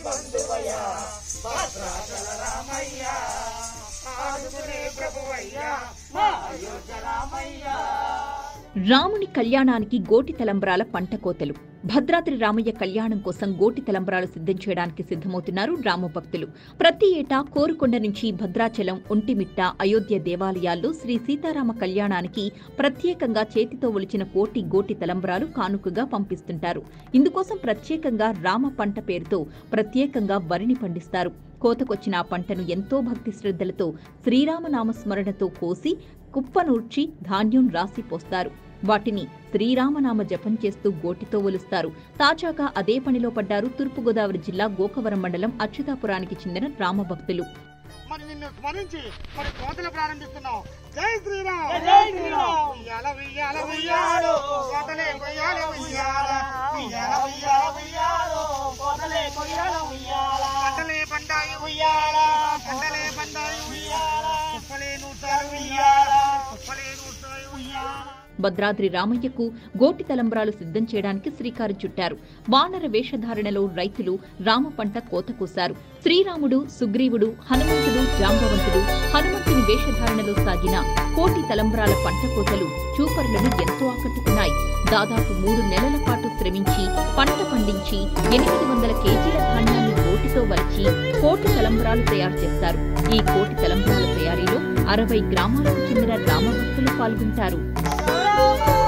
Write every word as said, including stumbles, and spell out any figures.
బంధువయ్యా భద్రాచల రామయ్యా ఆదుకునే ప్రభువయ్యా మా అయోధ్య రామయ్యా. రాముని కళ్యాణానికి గోటి తలంబ్రాల పంట కోతలు. భద్రాద్రి రామయ్య కళ్యాణం కోసం గోటి తలంబ్రాలు సిద్ధం చేయడానికి సిద్ధమవుతున్నారు రామభక్తులు. ప్రతి ఏటా కోరుకొండ నుంచి భద్రాచలం, ఒంటిమిట్ట, అయోధ్య దేవాలయాల్లో శ్రీ సీతారామ కళ్యాణానికి ప్రత్యేకంగా చేతితో ఒలిచిన కోటి గోటి తలంబ్రాలు కానుకగా పంపిస్తుంటారు. ఇందుకోసం ప్రత్యేకంగా రామ పంట పేరుతో ప్రత్యేకంగా వరిని పండిస్తారు. కోతకొచ్చిన ఆ పంటను ఎంతో భక్తి శ్రద్ధలతో శ్రీరామనామస్మరణతో కోసి కుప్పనూర్చి ధాన్యం రాసి పోస్తారు. వాటిని శ్రీరామనామ జపం చేస్తూ గోటితో ఒలుస్తారు. తాజాగా అదే పనిలో పడ్డారు తూర్పుగోదావరి జిల్లా గోకవరం మండలం అచ్యుతాపురానికి చెందిన రామభక్తులు. మరి నిన్ను స్మరించి మరి కోతలు ప్రారంభిస్తున్నాం. జై శ్రీరామ్ జై శ్రీరామ్. ఉయ్యాల ఉయ్యాల ఉయ్యాలో కోతలే కొయ్యాల ఉయ్యాల ఉయ్యాల ఉయ్యాల ఉయ్యాలో కోతలే కొయ్యాల ఉయ్యాల పంటలే పండాయి ఉయ్యాల పంటలే పండాయి ఉయ్యాల కుప్పలే నూటాయి ఉయ్యాల కుప్పలే నూటాయి ఉయ్యాల. భద్రాద్రి రామయ్యకు గోటి తలంబ్రాలు సిద్ధం చేయడానికి శ్రీకారం చుట్టారు. వానర వేషధారణలో రైతులు రామ పంట కోత కోశారు. శ్రీరాముడు, సుగ్రీవుడు, హనుమంతుడు, జాంబవంతుడు హనుమంతుని వేషధారణలో సాగిన కోటి తలంబ్రాల పంట కోతలు చూపరులను ఎంతో ఆకట్టుకున్నాయి. దాదాపు మూడు నెలల పాటు శ్రమించి పంట పండించి ఎనిమిది వందల కేజీల ధాన్యాన్ని గోటితో వలిచి కోటి తలంబ్రాలు తయారు చేస్తారు. ఈ కోటి తలంబ్రాల తయారీలో అరవై గ్రామాలకు చెందిన రామభక్తులు పాల్గొంటారు.